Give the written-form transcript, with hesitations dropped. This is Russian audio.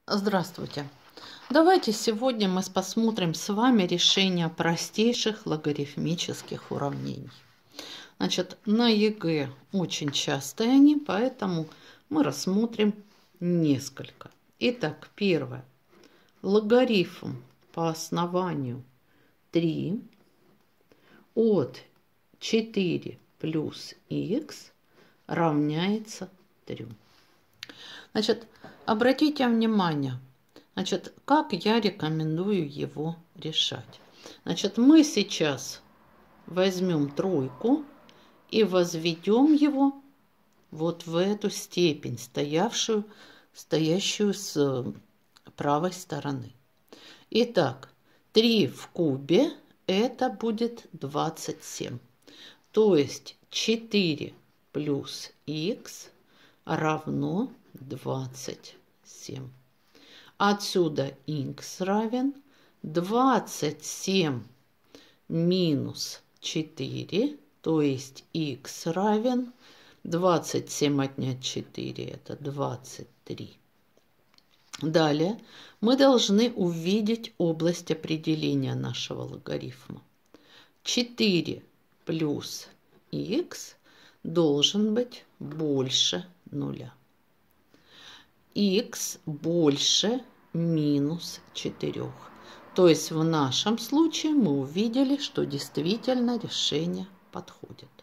Здравствуйте! Давайте сегодня мы посмотрим с вами решение простейших логарифмических уравнений. Значит, на ЕГЭ очень частые они, поэтому мы рассмотрим несколько. Итак, первое. Логарифм по основанию 3 от 4 плюс х равняется 3. Значит, обратите внимание, значит, как я рекомендую его решать. Значит, мы сейчас возьмем тройку и возведем его вот в эту степень, стоящую с правой стороны. Итак, 3 в кубе это будет 27. То есть 4 плюс х равно 27. Отсюда х равен 27 минус 4, то есть х равен 27 отнять 4, это 23. Далее мы должны увидеть область определения нашего логарифма. 4 плюс х должен быть больше 0. Х больше минус 4. То есть в нашем случае мы увидели, что действительно решение подходит.